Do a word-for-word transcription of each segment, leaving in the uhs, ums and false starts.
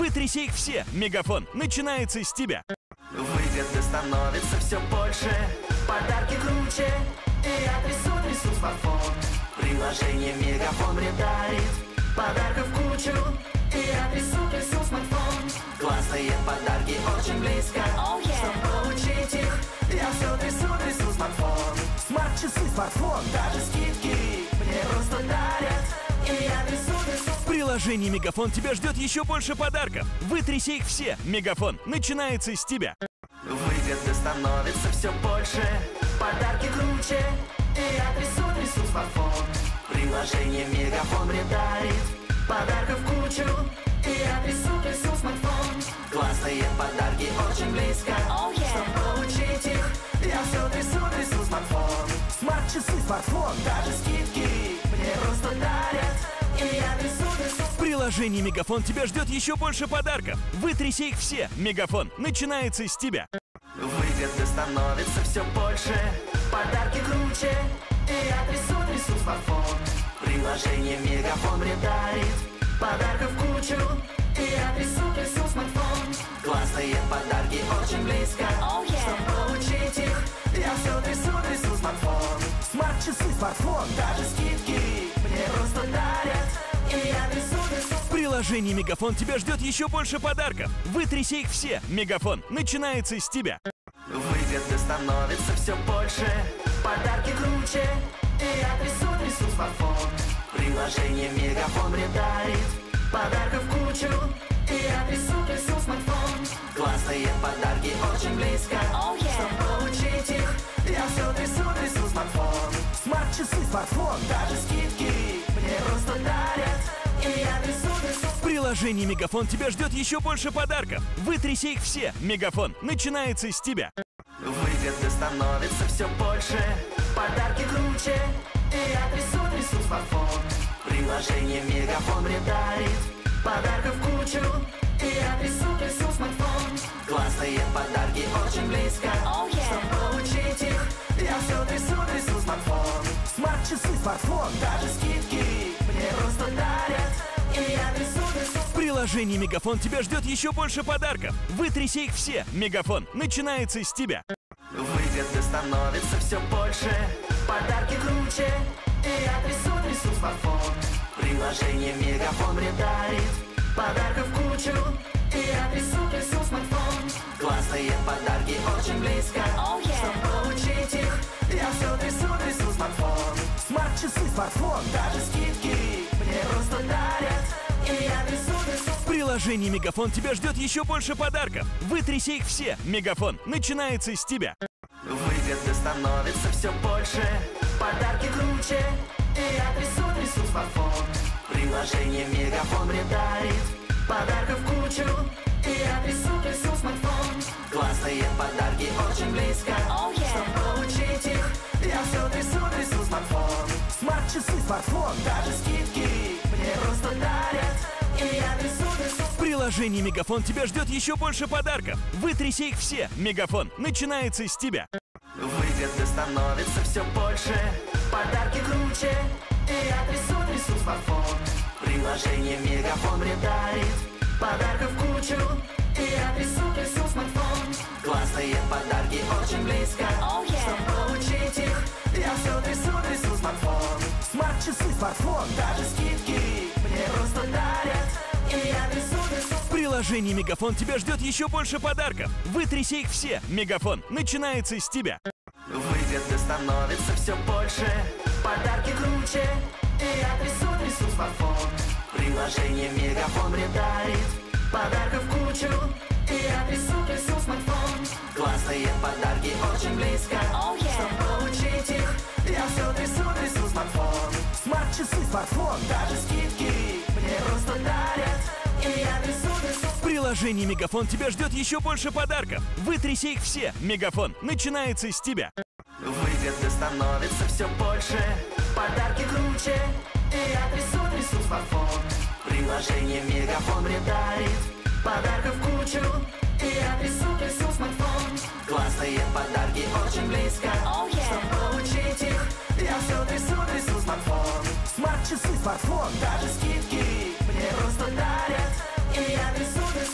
Вытряси их все. Мегафон начинается с тебя. Выгоды становится все больше, подарки круче, и я трясу, трясу смартфон. Приложение Мегафон мне дарит подарков кучу, и я трясу, трясу смартфон. Классные подарки очень близко, oh, yeah. Чтобы получить их, я все трясу, трясу смартфон. Смарт-часы, смартфон, даже скидки мне просто дарят, и я трясу, трясу. В приложении Мегафон тебя ждет еще больше подарков. Вытряси их все. Мегафон начинается с тебя. Выгоды становится все больше, подарки круче, и я трясу, трясу смартфон. Приложение Мегафон мне дарит подарков кучу, и я трясу, трясу смартфон. Классные подарки очень близко, oh, yeah. Чтобы получить их, я все трясу, трясу смартфон. Смарт-часы, смартфон, даже скидки мне просто дарят, и я трясу, трясу. В приложении Мегафон тебя ждет еще больше подарков. Вытряси их все. Мегафон начинается с тебя. Выгоды становится все больше, подарки круче, и я трясу, трясу смартфон. Приложение Мегафон мне дарит подарков кучу, и я трясу, трясу смартфон. Классные подарки очень близко, oh, yeah. Чтобы получить их, я все трясу, трясу смартфон. Смарт-часы, смартфон, даже скидки мне просто дарят, и я трясу, трясу. В приложении Мегафон тебя ждет еще больше подарков. Вытряси их все. Мегафон начинается с тебя. Выгоды становится все больше, подарки круче, и я трясу, трясу смартфон. Приложение Мегафон мне дарит подарков кучу, и я трясу, трясу смартфон. Классные подарки очень близко, oh, yeah. Чтобы получить их, я все трясу, трясу смартфон. Смарт-часы, смартфон, даже скидки мне просто дарят, и я трясу, трясу. В приложении Мегафон тебя ждет еще больше подарков. Вытряси их все. Мегафон начинается с тебя. Выгоды становится все больше, подарки круче, и я трясу, трясу смартфон. Приложение Мегафон мне дарит подарков кучу, и я трясу, трясу смартфон. Классные подарки очень близко, oh, yeah. Чтобы получить их, я все трясу, трясу смартфон. Смарт-часы, смартфон, даже скидки мне просто дарят, и я трясу, трясу. В приложении Мегафон тебя ждет еще больше подарков. Вытряси их все. Мегафон начинается с тебя. Выгоды становится все больше, подарки круче, и я трясу, трясу смартфон. Приложение Мегафон мне дарит подарков кучу, и я трясу, трясу смартфон. Классные подарки очень близко, oh, yeah. Чтобы получить их, я все трясу, трясу смартфон. Смарт-часы, смартфон, даже скидки мне просто дарят, и я трясу, трясу. В приложении Мегафон тебя ждет еще больше подарков. Вытряси их все. Мегафон начинается с тебя. Выгоды становится все больше, подарки круче, и я трясу, трясу смартфон. Приложение Мегафон мне дарит подарков кучу, и я трясу, трясу смартфон. Классные подарки очень близко, oh, yeah. Чтобы получить их, я все трясу, трясу смартфон. Смарт-часы, смартфон, даже скидки мне просто дарят, и я трясу, трясу. В приложении Мегафон тебя ждет еще больше подарков. Вытряси их все. Мегафон начинается с тебя. Выгоды становится все больше, подарки круче, и я трясу, трясу смартфон. Приложение Мегафон мне дарит подарков кучу, и я трясу, трясу смартфон. Классные подарки очень близко, oh, yeah. Чтобы получить их, я все трясу, трясу смартфон. Смарт-часы, смартфон, даже скидки мне просто дарят, и я трясу, трясу. В приложении Мегафон тебя ждет еще больше подарков. Вытряси их все. Мегафон начинается с тебя. Выгоды становится все больше, подарки круче, и я трясу, трясу смартфон. Приложение Мегафон мне дарит подарков кучу, и я трясу, трясу смартфон. Классные подарки очень близко, oh, yeah. Чтобы получить их, я все трясу, трясу смартфон. Смарт-часы, смартфон, даже скидки мне просто дарят, и я трясу, трясу. В приложении Мегафон тебя ждет еще больше подарков. Вытряси их все. Мегафон начинается с тебя. Выгоды становится все больше, подарки круче, и я трясу, трясу смартфон. Приложение Мегафон мне дарит подарков кучу, и я трясу, трясу смартфон. Классные подарки очень близко, oh, yeah. Чтобы получить их, я все трясу, трясу смартфон. Смарт-часы, смартфон, даже скидки мне просто дарят, и я трясу, трясу.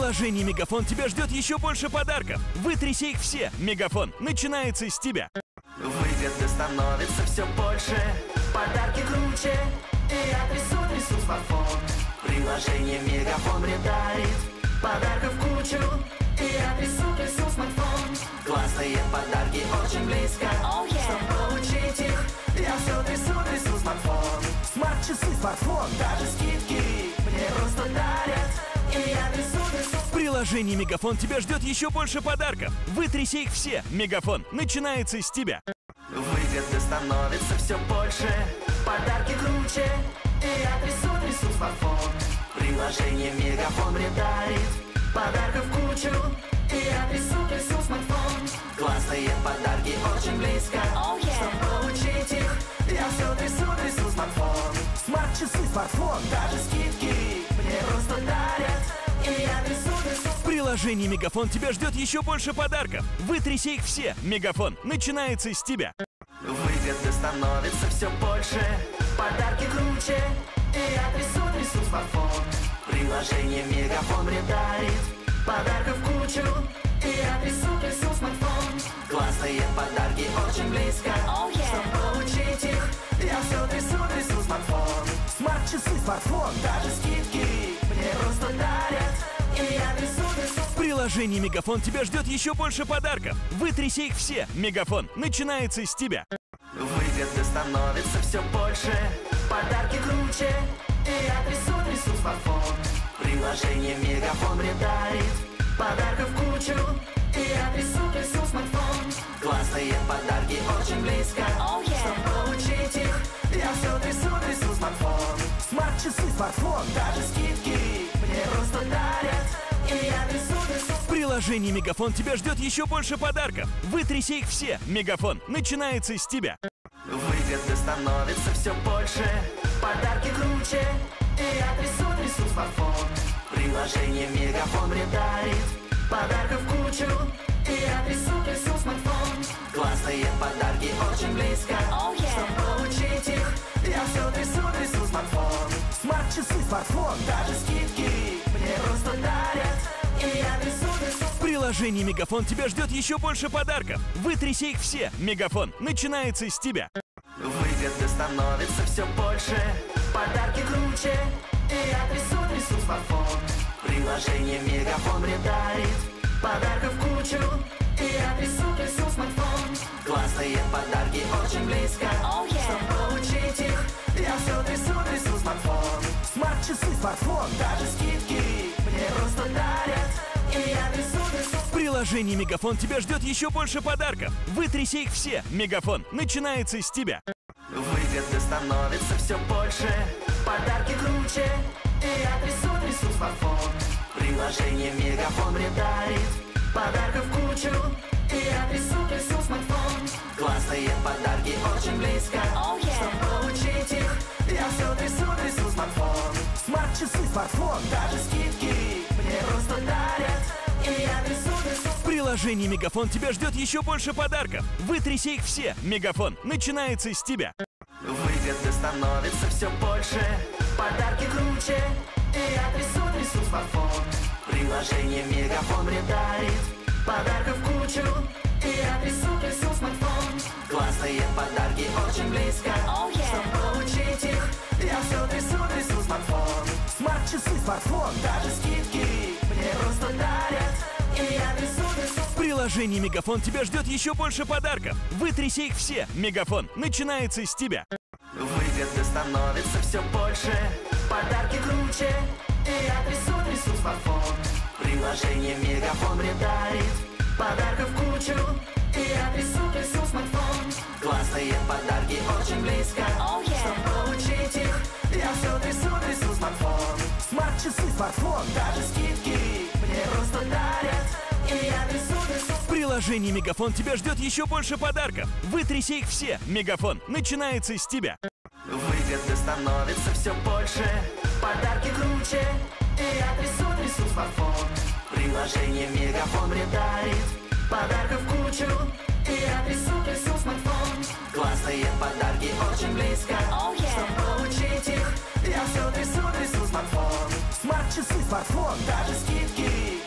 приложении Мегафон тебя ждет еще больше подарков. Вытряси их все. Мегафон начинается с тебя. Выгоды становится все больше, подарки круче, и я трясу, трясу смартфон. Приложение Мегафон мне дарит подарков кучу, и я трясу, трясу смартфон. Классные подарки очень близко, oh, yeah. Чтобы получить их, я все трясу, трясу смартфон. Смарт-часы, смартфон, даже скидки мне просто дарят, и я трясу, трясу. В приложении Мегафон тебя ждет еще больше подарков. Вытряси их все. Мегафон начинается с тебя. Выгоды становится все больше, подарки круче, и я трясу, трясу смартфон. Приложение Мегафон мне дарит подарков кучу, и я трясу, трясу смартфон. Классные подарки очень близко, oh, yeah. Чтобы получить их, я все трясу, трясу смартфон. Смарт-часы, смартфон, даже скидки мне просто дарят, и я трясу, трясу. В приложении Мегафон тебя ждет еще больше подарков. Вытряси их все. Мегафон начинается с тебя. Выгоды становится все больше, подарки круче, и я трясу, трясу смартфон. Приложение Мегафон мне дарит подарков кучу, и я трясу, трясу смартфон. Классные подарки очень близко, oh, yeah. Чтобы получить их, я все трясу, трясу смартфон. Смарт-часы, смартфон, даже скидки мне просто дарят, и я трясу, трясу. В приложении Мегафон тебя ждет еще больше подарков. Вытряси их все. Мегафон начинается с тебя. Выгоды становится все больше, подарки круче, и я трясу, трясу смартфон. Приложение Мегафон мне дарит подарков кучу, и я трясу, трясу смартфон. Классные подарки очень близко, oh, yeah. Чтобы получить их, я все трясу, трясу смартфон. Смарт-часы, смартфон, даже скидки мне просто дарят, и я трясу, трясу. В приложении Мегафон тебя ждет еще больше подарков. Вытряси их все. Мегафон начинается с тебя. Выгоды становится все больше, подарки круче, и я трясу, трясу смартфон. Приложение Мегафон мне дарит подарков кучу, и я трясу, трясу смартфон. Классные подарки очень близко, oh, yeah. Чтобы получить их, я все трясу, трясу смартфон. Смарт-часы, смартфон, даже скидки мне просто дарят, и я трясу, трясу. В приложении Мегафон тебя ждет еще больше подарков. Вытряси их все. Мегафон начинается с тебя. Выгоды становится все больше, подарки круче, и я трясу, трясу смартфон. Приложение Мегафон мне дарит подарков кучу, и я трясу, трясу смартфон. Классные подарки очень близко, oh, yeah. Чтобы получить их, я все трясу, трясу смартфон. Смарт-часы, смартфон, даже скидки мне просто дарят, и я трясу, трясу. В приложении Мегафон тебя ждет еще больше подарков. Вытряси их все. Мегафон начинается с тебя. Выгоды становится все больше, подарки круче, и я трясу, трясу смартфон. Приложение Мегафон мне дарит подарков кучу, и я трясу, трясу смартфон. Классные подарки очень близко, oh, yeah. Чтобы получить их, я все трясу, трясу смартфон. Смарт-часы, смартфон, даже скидки мне просто дарят, и я трясу, трясу. В приложении Мегафон тебя ждет еще больше подарков. Вытряси их все. Мегафон начинается с тебя. Выгоды становится все больше, подарки круче, и я трясу, трясу смартфон. Приложение Мегафон мне дарит подарков кучу, и я трясу, трясу смартфон. Классные подарки очень близко, oh, yeah. Чтобы получить их, я все трясу, трясу смартфон. Смарт-часы, смартфон, даже скидки мне просто дарят, и я трясу, трясу. В приложении Мегафон тебя ждет еще больше подарков. Вытряси их все. Мегафон начинается с тебя. Выгоды становится все больше, подарки круче, и я трясу, трясу смартфон. Приложение Мегафон мне дарит подарков кучу, и я трясу, трясу смартфон. Классные подарки очень близко, oh, yeah. Чтобы получить их, я все трясу, трясу смартфон. Смарт-часы, смартфон, даже скидки мне просто дарят, и я трясу, трясу. В приложении Мегафон тебя ждет еще больше подарков. Вытряси их все. Мегафон начинается с тебя. Выгоды становится все больше, подарки круче, и я трясу, трясу смартфон. Приложение Мегафон мне дарит подарков кучу, и я трясу, трясу смартфон. Классные подарки очень близко, oh, yeah. Чтобы получить их, я все трясу, трясу смартфон. Смарт-часы, смартфон, даже скидки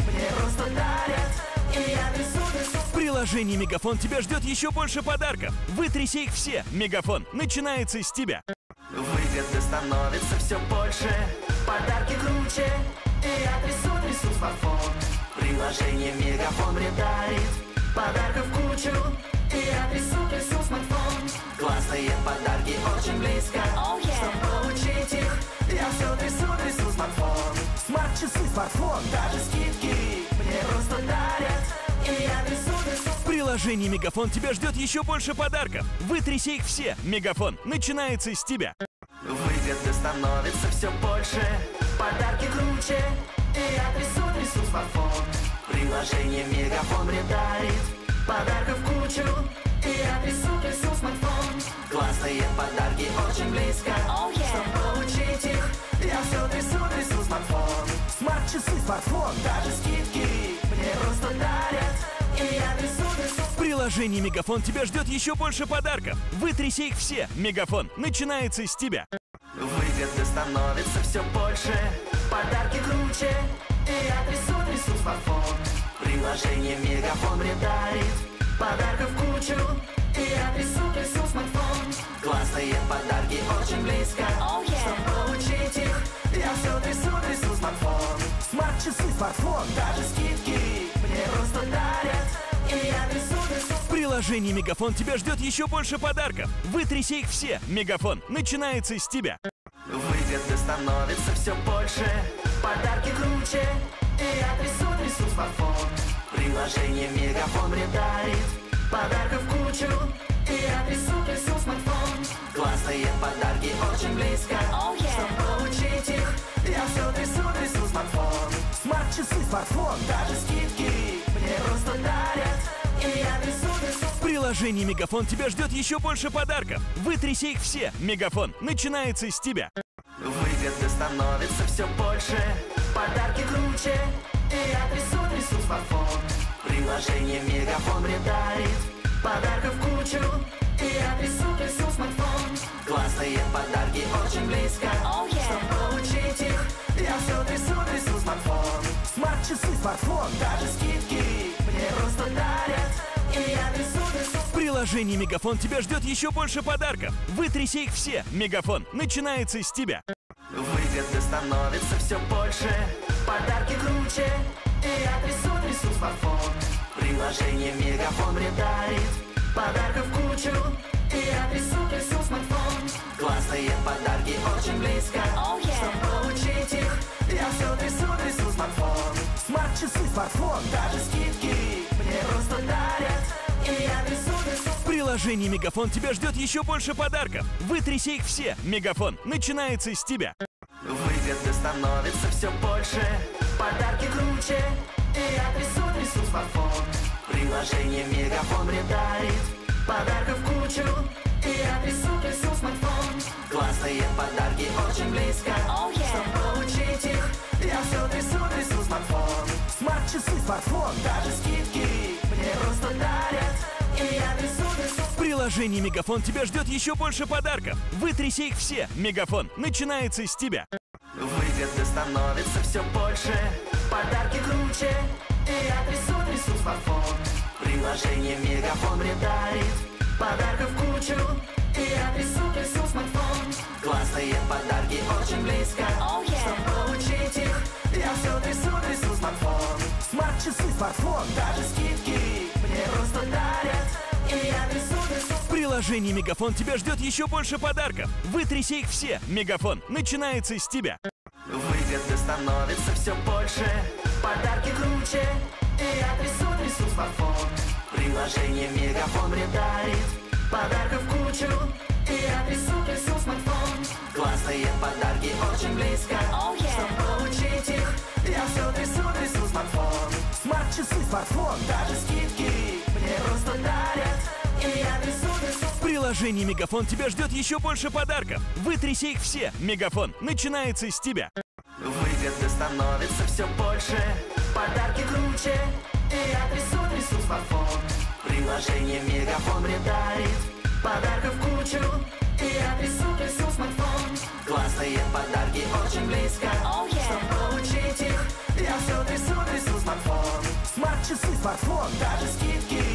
приложении Мегафон тебя ждет еще больше подарков. Вытряси их все. Мегафон начинается с тебя. Выгоды становится все больше, подарки круче, и я трясу, трясу смартфон. Приложение Мегафон мне дарит подарков кучу, и я трясу, трясу смартфон. Классные подарки очень близко, oh, yeah. Чтобы получить их, я все трясу, трясу смартфон. Смарт-часы, смартфон, даже скидки мне просто дарят, и я трясу, трясу. В приложении Мегафон тебя ждет еще больше подарков. Вытряси их все. Мегафон начинается с тебя. Выгоды становится все больше, подарки круче, и я трясу, трясу смартфон. Приложение Мегафон мне дарит подарков кучу, и я трясу, трясу смартфон. Классные подарки очень близко, oh, yeah. Чтобы получить их, я все трясу, трясу смартфон. Смарт-часы, смартфон, даже скидки мне просто дарят, и я трясу, трясу. В приложении Мегафон тебя ждет еще больше подарков. Вытряси их все. Мегафон начинается с тебя. Выгоды становится все больше, подарки круче, и я трясу, трясу смартфон. Приложение Мегафон мне дарит подарков кучу, и я трясу, трясу смартфон. Классные подарки очень близко, oh, yeah. Чтобы получить их, я все трясу, трясу смартфон. Смарт-часы, смартфон, даже скидки мне просто дарят, и я трясу, трясу. В приложении Мегафон тебя ждет еще больше подарков. Вытряси их все. Мегафон начинается с тебя. Выгоды становится все больше, подарки круче, и я трясу, трясу смартфон. Приложение Мегафон мне дарит подарков кучу, и я трясу, трясу смартфон. Классные подарки очень близко, oh, yeah. Чтобы получить их, я все трясу, трясу смартфон. Смарт-часы, смартфон, даже скидки мне просто дарят, и я трясу, трясу. В приложении Мегафон тебя ждет еще больше подарков. Вытряси их все. Мегафон начинается с тебя. Выгоды становится все больше, подарки круче, и я трясу, трясу смартфон. Приложение Мегафон мне дарит подарков кучу, и я трясу, трясу смартфон. Классные подарки очень близко, oh, yeah. Чтобы получить их, я все трясу, трясу смартфон. Смарт-часы, смартфон, даже скидки мне просто дарят, и я трясу, трясу. В приложении Мегафон тебя ждет еще больше подарков. Вытряси их все. Мегафон начинается с тебя. Выгоды становится все больше, подарки круче, и я трясу, трясу смартфон. Приложение Мегафон мне дарит подарков кучу, и я трясу, трясу смартфон. Классные подарки очень близко, oh, yeah. Чтобы получить их, я все трясу, трясу смартфон. Смарт-часы, смартфон, даже скидки мне просто дарят, и я трясу, трясу. В приложении Мегафон тебя ждет еще больше подарков. Вытряси их все. Мегафон начинается с тебя. Выгоды становится все больше, подарки круче, и я трясу, трясу смартфон. Приложение Мегафон мне дарит подарков кучу, и я трясу, трясу смартфон. Классные подарки очень близко, oh, yeah. Чтобы получить их, я все трясу, трясу смартфон. Смарт-часы, смартфон, даже скидки мне просто дарят, и я трясу, трясу. В приложении Мегафон тебя ждет еще больше подарков. Вытряси их все. Мегафон начинается с тебя. Выгоды становится все больше, подарки круче, и я трясу, трясу смартфон. Приложение Мегафон мне дарит подарков кучу, и я трясу, трясу смартфон. Классные подарки очень близко, oh, yeah. Чтобы получить их, я все трясу, трясу смартфон. Смарт-часы, смартфон, даже скидки мне просто дарят, и я трясу, трясу. В приложении Мегафон тебя ждет еще больше подарков. Вытряси их все. Мегафон начинается с тебя. Выгоды становится все больше, подарки круче, и я трясу, трясу смартфон. Приложение Мегафон мне дарит подарков кучу, и я трясу, трясу смартфон. Классные подарки очень близко, oh, yeah. Чтобы получить их, я все трясу, трясу смартфон. Смарт-часы, смартфон, даже скидки мне просто дарят, и я трясу, трясу. В приложении Мегафон тебя ждет еще больше подарков. Вытряси их все. Мегафон начинается с тебя. Выгоды становится все больше, подарки круче, и я трясу, трясу смартфон. Приложение Мегафон мне дарит подарков кучу, и я трясу, трясу смартфон. Классные подарки очень близко, oh, yeah. Чтобы получить их, я все трясу, трясу смартфон. Смарт-часы, смартфон, даже скидки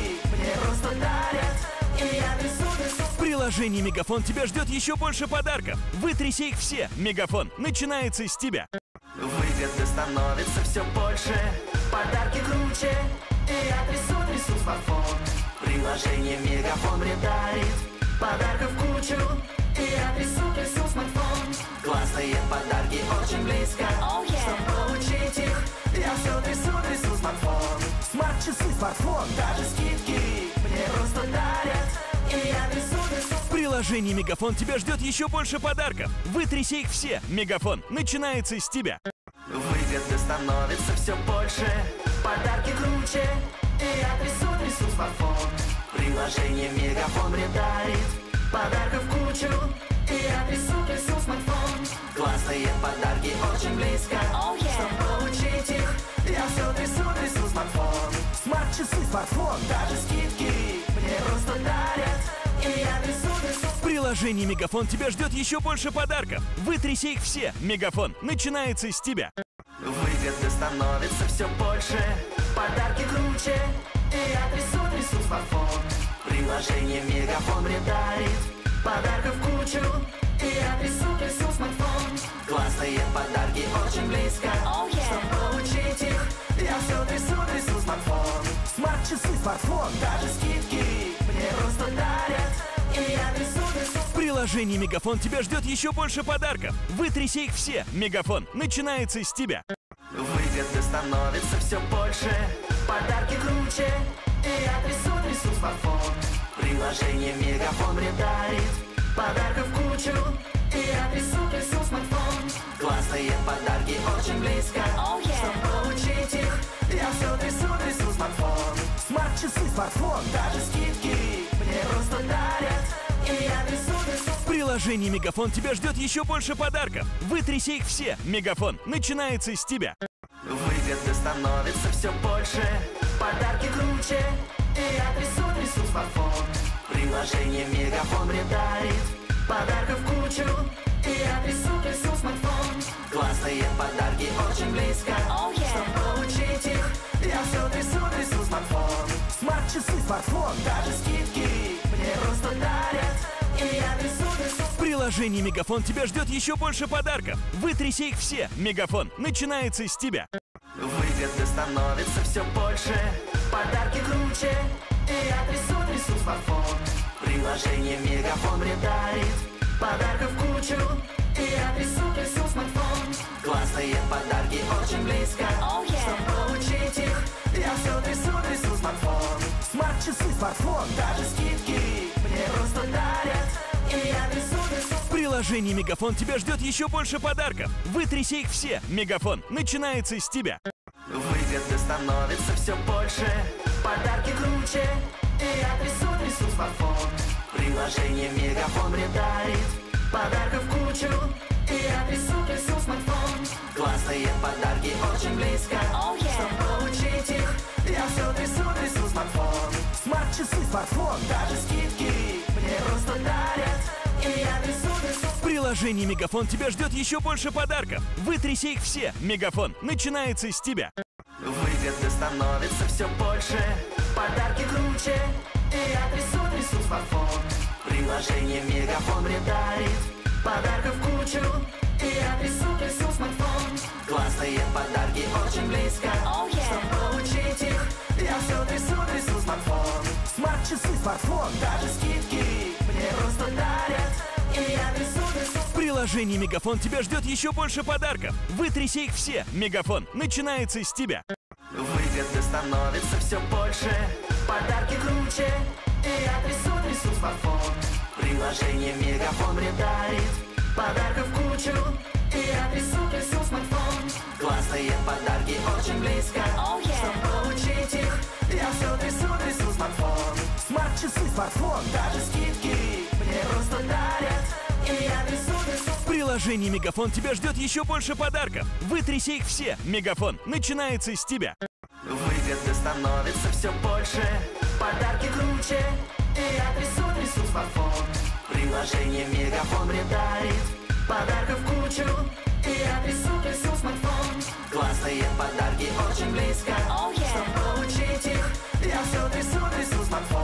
мне просто дарят. И я трясу, трясу. В приложении Мегафон тебя ждет еще больше подарков. Вытряси их все. Мегафон начинается с тебя. Выгоды становится все больше, подарки круче. И я трясу, трясу смартфон. Приложение Мегафон мне дарит подарков кучу. И я трясу, трясу смартфон. Классные подарки очень близко. Oh, yeah. Чтобы получить их, я все трясу, трясу смартфон. Смарт-часы, смартфон, даже скидки мне просто дарят. И я трясу, трясу. В приложении Мегафон тебя ждет еще больше подарков. Вытряси их все. Мегафон начинается с тебя. Выгоды становится все больше, подарки круче. И я трясу, трясу смартфон. Приложение Мегафон мне дарит подарков кучу. И я трясу, трясу смартфон. Классные подарки очень близко. Oh, yeah. Чтобы получить их, я все трясу, трясу смартфон. Смарт-часы, смартфон, даже скидки мне просто дарят. И я трясу, трясу. В приложении Мегафон тебя ждет еще больше подарков. Вытряси их все. Мегафон начинается с тебя. Выгоды становится все больше, подарки круче. И я трясу, трясу смартфон. Приложение Мегафон мне дарит подарков кучу. И я трясу, трясу смартфон. Классные подарки очень близко. Oh, yeah. Чтобы получить их, я все трясу, трясу смартфон. Смарт-часы, смартфон, даже скидки мне просто дарят. И я трясу, трясу. В приложении Мегафон тебя ждет еще больше подарков. Вытряси их все. Мегафон начинается с тебя. Выгоды становится все больше, подарки круче. И я трясу, трясу смартфон. Приложение Мегафон мне дарит подарков кучу. И я трясу, трясу смартфон. Классные подарки очень близко. Oh, yeah. Чтобы получить их, я все трясу, трясу смартфон. Смарт-часы, смартфон, даже скидки мне просто дарят. И я трясу, трясу. В приложении Мегафон тебя ждет еще больше подарков. Вытряси их все. Мегафон начинается с тебя. Выгоды становится все больше, подарки круче. И я трясу, трясу смартфон. Приложение Мегафон мне дарит подарков кучу. И я трясу, трясу смартфон. Классные подарки очень близко. Oh, yeah. Чтобы получить их, я все трясу, трясу смартфон. Смарт-часы, смартфон, даже скидки мне просто дарят. И я трясу, трясу. В приложении Мегафон тебя ждет еще больше подарков. Вытряси их все. Мегафон начинается с тебя. Выгоды становится все больше, подарки круче. И я трясу, трясу смартфон. Приложение Мегафон мне дарит подарков кучу. И я трясу, трясу смартфон. Классные подарки очень близко. Oh, yeah. Чтобы получить их, я все трясу, трясу смартфон. Смарт-часы, смартфон, даже скидки мне просто дарят. И я трясу, трясу. В приложении Мегафон тебя ждет еще больше подарков. Вытряси их все. Мегафон начинается с тебя. Выгоды становится все больше, подарки круче. И я трясу, трясу смартфон. Приложение Мегафон мне дарит подарков кучу. И я трясу, трясу смартфон. Классные подарки очень близко. Oh, yeah. Чтобы получить их, я все трясу, трясу смартфон. Смарт-часы, смартфон, даже скидки мне просто дарят. И я трясу, трясу. В приложении Мегафон тебя ждет еще больше подарков. Вытряси их все. Мегафон начинается с тебя. Выгоды становится все больше, подарки круче. И я трясу, трясу смартфон. Приложение Мегафон мне дарит подарков кучу. И я трясу, трясу смартфон. Классные подарки очень близко. Oh, yeah. Чтобы получить их, я все трясу, трясу смартфон. Смарт-часы, смартфон, даже скидки мне просто дарят. И я трясу, трясу. В приложении Мегафон тебя ждет еще больше подарков. Вытряси их все. Мегафон начинается с тебя. Выгоды становится все больше, подарки круче. И я трясу, трясу смартфон. Приложение Мегафон мне дарит подарков кучу. И я трясу, трясу смартфон. Классные подарки очень близко. Oh, yeah. Чтобы получить их, я все трясу, трясу смартфон. Смарт-часы, смартфон, даже скидки мне просто дарят. И я трясу, трясу. В приложении Мегафон тебя ждет еще больше подарков. Вытряси их все. Мегафон начинается с тебя. Выгоды становится все больше, подарки круче. И я трясу, трясу смартфон. Приложение Мегафон мне дарит подарков кучу. И я трясу, трясу смартфон. Классные подарки очень близко. Oh, yeah. Чтобы получить их, я все трясу, трясу смартфон.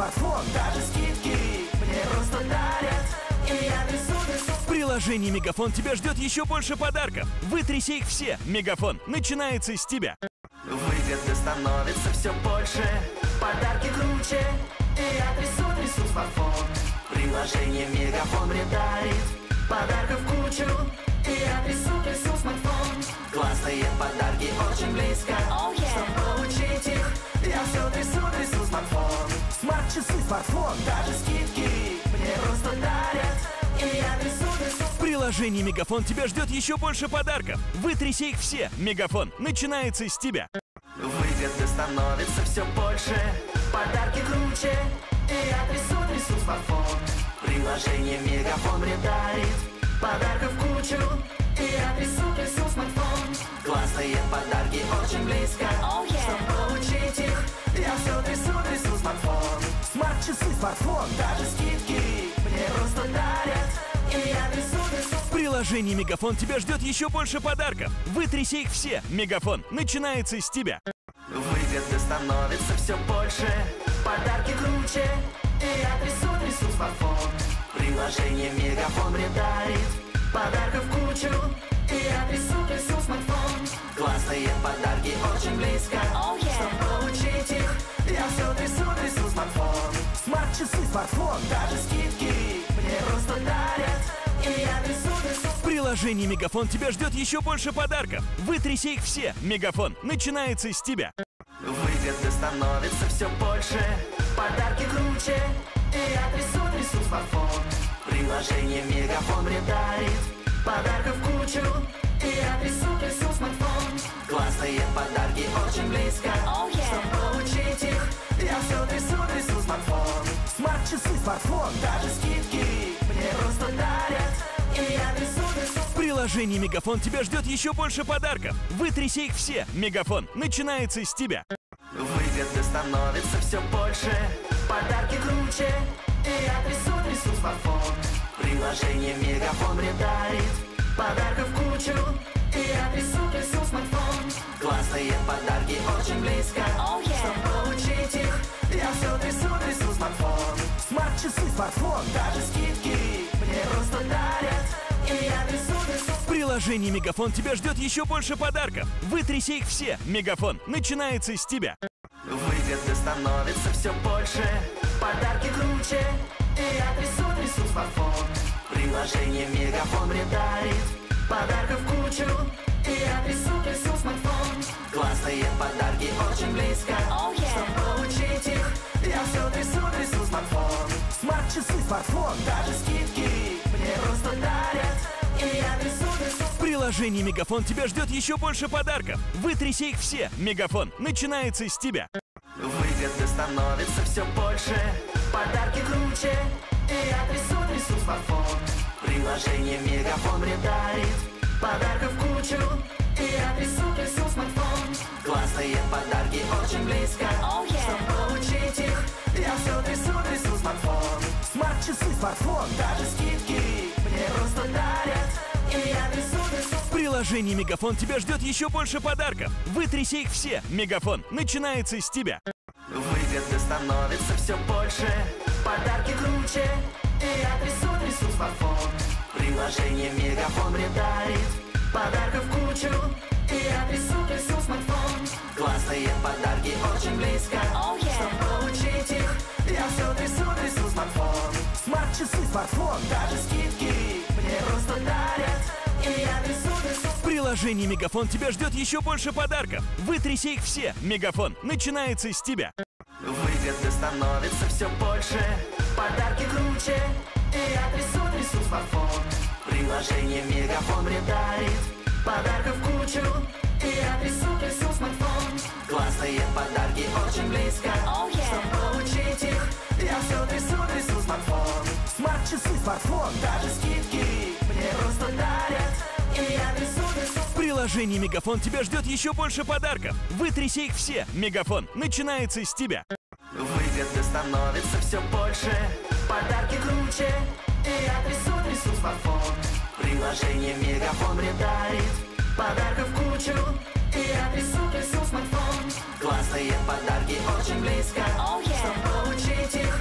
смартфон, даже скидки мне просто дарят. И я трясу, трясу. В приложении Мегафон тебя ждет еще больше подарков. Вытряси их все. Мегафон начинается с тебя. Выгоды становится все больше, подарки круче. И я трясу, трясу смартфон. Приложение Мегафон мне дарит подарков кучу. И я трясу, трясу смартфон. Классные подарки очень близко. Oh, yeah. Чтобы получить их, я все трясу, трясу смартфон. Смарт-часы, смартфон, даже скидки мне просто дарят. И я трясу, трясу. В приложении Мегафон тебя ждет еще больше подарков. Вытряси их все. Мегафон начинается с тебя. Выгоды становится все больше, подарки круче. И я трясу, трясу смартфон. Приложение Мегафон мне дарит подарков кучу. И я трясу, трясу смартфон. Классные подарки очень близко. Oh, yeah. Чтобы получить их, я все трясу, трясу смартфон. Смарт-часы, смартфон, даже скидки мне просто дарят. И я трясу, трясу. В приложении Мегафон тебя ждет еще больше подарков. Вытряси их все. Мегафон начинается с тебя. Выгоды становится все больше, подарки круче. И я трясу, трясу смартфон. Приложение Мегафон мне дарит подарков кучу. И я трясу, трясу смартфон. Классные подарки очень близко. Oh, yeah. Чтобы получить их, я все трясу, трясу смартфон. Смарт-часы, смартфон, даже скидки мне просто дарят. И я трясу, трясу. В приложении Мегафон тебя ждет еще больше подарков. Вытряси их все. Мегафон начинается с тебя. Выгоды становится все больше, подарки круче. И я трясу, трясу смартфон. Приложение Мегафон мне дарит подарков кучу. И я трясу, трясу смартфон. Классные подарки очень близко. Oh, yeah. Чтобы получить их, я все трясу, трясу смартфон. Смарт-часы, смартфон, даже скидки мне просто дарят. И я трясу, трясу. В приложении Мегафон тебя ждет еще больше подарков. Вытряси их все. Мегафон начинается с тебя. Выгоды становится все больше, подарки круче. И я трясу, трясу смартфон. Приложение Мегафон мне дарит подарков кучу. И я трясу, трясу смартфон. Классные подарки очень близко. Oh, yeah. Чтобы получить их, я все трясу, трясу смартфон. Смарт-часы, смартфон, даже скидки мне просто дарят. И я трясу, трясу. В приложении Мегафон тебя ждет еще больше подарков. Вытряси их все. Мегафон начинается с тебя. Выгоды становится все больше, подарки круче. И я трясу, трясу смартфон. Приложение Мегафон мне дарит подарков кучу. И я трясу, трясу смартфон. Классные подарки очень близко. Oh, yeah. Чтобы получить их, я все трясу, трясу смартфон. Смарт-часы, смартфон, даже скидки мне просто дарят. И я трясу, трясу. В приложении Мегафон тебя ждет еще больше подарков. Вытряси их все. Мегафон начинается с тебя. Выгоды становится все больше, подарки круче. И я трясу, трясу смартфон. Приложение Мегафон мне дарит подарков кучу. И я трясу, трясу смартфон. Классные подарки очень близко. Oh, yeah. Чтобы получить их, я все трясу, трясу смартфон. Смарт-часы, смартфон, даже скидки мне просто дарят. И я трясу, трясу. В приложении Мегафон тебя ждет еще больше подарков. Вытряси их все. Мегафон начинается с тебя. Выгоды становится все больше, подарки круче. И я трясу, трясу смартфон. Приложение Мегафон мне дарит подарков кучу. И я трясу, трясу смартфон. Классные подарки очень близко. Oh, yeah. Чтобы получить их, я все трясу, трясу смартфон. Смарт-часы, смартфон, даже скидки мне просто дарят. И я трясу, трясу. В приложении Мегафон тебя ждет еще больше подарков. Вытряси их все. Мегафон начинается с тебя. Выгоды становится все больше, подарки круче. И я трясу, трясу смартфон. Приложение Мегафон мне дарит подарков кучу. И я трясу, трясу смартфон. Классные подарки очень близко. Oh, yeah. Чтобы получить их, я все трясу, трясу смартфон. Смарт-часы, смартфон, даже скидки мне просто дарят. И я трясу, трясу. В приложении Мегафон тебя ждет еще больше подарков. Вытряси их все. Мегафон начинается с тебя. Выгоды становится все больше, подарки круче. И я трясу, трясу смартфон. Приложение Мегафон мне дарит подарков кучу. И я трясу, трясу смартфон. Классные подарки очень близко. Oh, yeah. Чтобы получить их,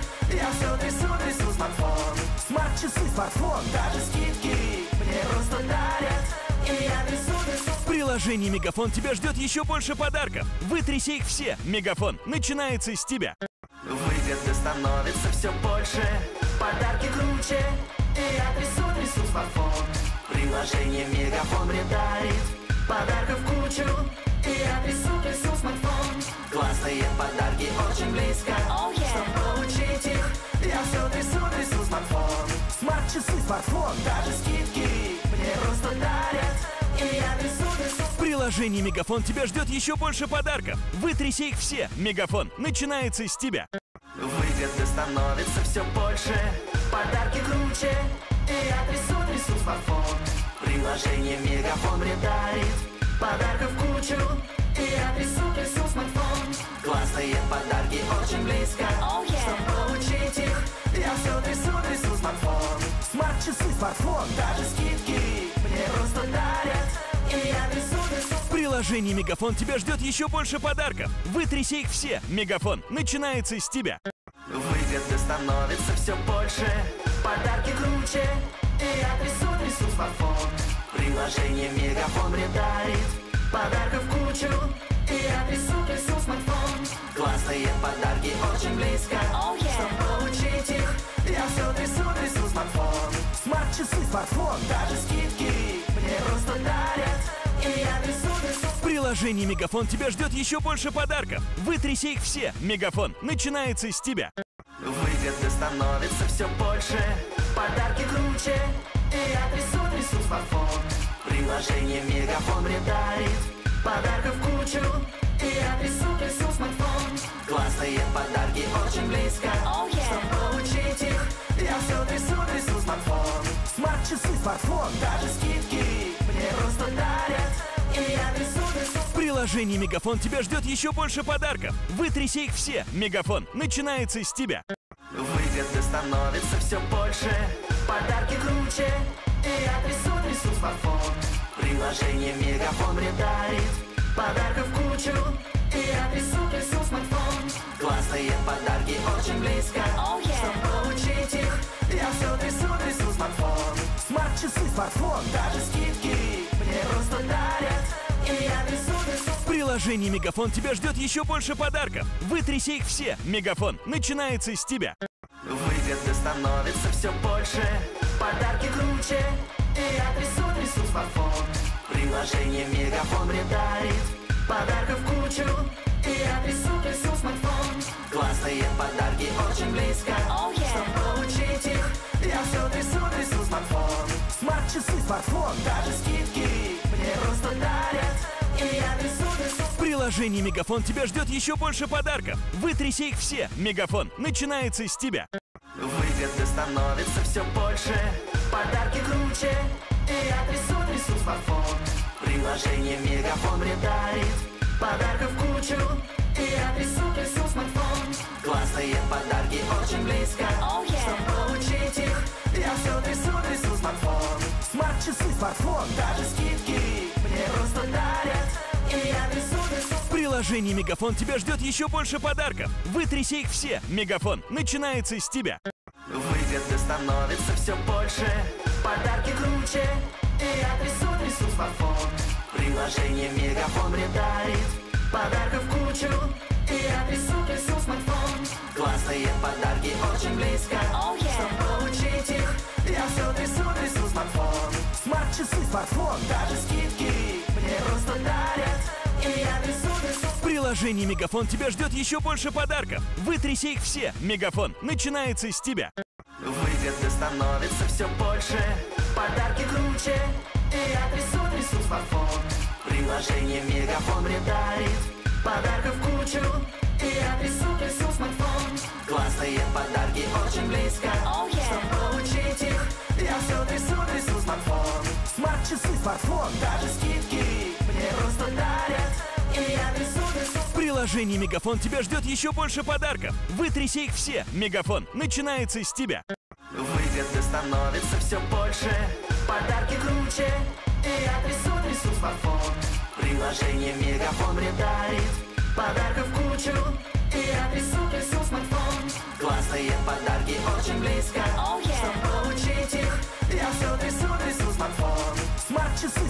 Смарт-часы, смартфон, даже скидки мне просто дарят. И я трясу, трясу. В приложении Мегафон тебя ждет еще больше подарков. Вытряси их все. Мегафон начинается с тебя. Выгоды становится все больше, подарки круче. И я трясу, трясу смартфон. Приложение Мегафон мне дарит подарков кучу. И я трясу, трясу смартфон. Классные подарки очень близко. Oh, yeah. Чтобы получить их, я все трясу, трясу смартфон. Смарт-часы, смартфон, даже скидки мне просто дарят. И я трясу, трясу. В приложении Мегафон тебя ждет еще больше подарков. Вытряси их все. Мегафон начинается с тебя. Выгоды становится все больше, подарки круче. И я трясу, трясу смартфон. Приложение Мегафон мне дарит подарков кучу. И я трясу, трясу смартфон. Классные подарки очень близко. Oh, yeah. Чтобы получить их, я все трясу, трясу смартфон. Смарт-часы, смартфон, даже скидки мне просто дарят. И я трясу, трясу. В приложении Мегафон тебя ждет еще больше подарков. Вытряси их все. Мегафон начинается с тебя. Выгоды становится все больше, подарки круче. И я трясу, трясу смартфон. Приложение Мегафон мне дарит подарков кучу. И я трясу, трясу смартфон. Классные подарки очень близко. Oh, yeah. Чтобы получить их, я все трясу, трясу смартфон. Смарт-часы, смартфон, даже скидки мне просто дарят. И я трясу, трясу. В приложении Мегафон тебя ждет еще больше подарков. Вытряси их все. Мегафон начинается с тебя. Выгоды становится все больше, подарки круче. И я трясу, трясу смартфон. Приложение Мегафон мне дарит подарков кучу. И я трясу, трясу смартфон. Классные подарки очень близко. Oh, yeah. Чтобы получить их, я все трясу, трясу смартфон. Смарт-часы, смартфон, даже скидки мне просто дарят. И я трясу, трясу. В приложении Мегафон тебя ждет еще больше подарков. Вытряси их все. Мегафон начинается с тебя. Выгоды становится все больше, подарки круче. И я трясу, трясу смартфон. Приложение Мегафон мне дарит подарков кучу. И я трясу, трясу смартфон. Классные подарки очень близко. Oh, yeah. Чтобы получить их, я все трясу, трясу смартфон. Смарт-часы, смартфон, даже скидки мне просто дарят. И я трясу, трясу. В приложении Мегафон тебя ждет еще больше подарков. Вытряси их все. Мегафон начинается с тебя. Выгоды становится все больше, подарки круче. И я трясу, трясу смартфон. Приложение Мегафон мне дарит подарков кучу. И я трясу, трясу смартфон. Классные подарки очень близко. Oh, yeah. Чтобы получить их, я все трясу, трясу смартфон. Смарт-часы, смартфон, даже скидки мне просто дарят. И я трясу, трясу. В приложении Мегафон тебя ждет еще больше подарков. Вытряси их все. Мегафон начинается с тебя. Выгоды становится все больше, подарки круче. И я трясу, трясу смартфон. Приложение Мегафон мне дарит подарков кучу. И я трясу, трясу смартфон. Классные подарки очень близко. Oh, yeah. Чтобы получить их, я все трясу, трясу смартфон. Смарт-часы, смартфон, даже скидки мне просто дарят. И я трясу, трясу. В приложении Мегафон тебя ждет еще больше подарков. Вытряси их все. Мегафон начинается с тебя. Выгоды становится все больше, подарки круче. И я трясу, трясу смартфон. Приложение Мегафон мне дарит подарков кучу. И я трясу, трясу смартфон. Классные подарки очень близко. Oh, yeah. Чтобы получить их, я все трясу, трясу смартфон. Смарт-часы, смартфон, даже скидки мне просто дарят. И я трясу, трясу. В приложении Мегафон тебя ждет еще больше подарков. Вытряси их все. Мегафон начинается с тебя. Выгоды становится все больше, подарки круче. И я трясу, трясу смартфон. Приложение Мегафон мне дарит подарков кучу. И я трясу, трясу смартфон. Классные подарки очень близко. Oh, yeah. Чтобы получить их, я все трясу, трясу смартфон. Смарт-часы, смартфон, даже скидки мне просто дарят. И я трясу, трясу. В приложении Мегафон тебя ждет еще больше подарков. Вытряси их все. Мегафон начинается с тебя. Выгоды становится все больше, подарки круче. И я трясу, трясу смартфон. Приложение Мегафон мне дарит подарков кучу. И я трясу, трясу смартфон. Классные подарки очень близко. Oh, yeah. Чтобы получить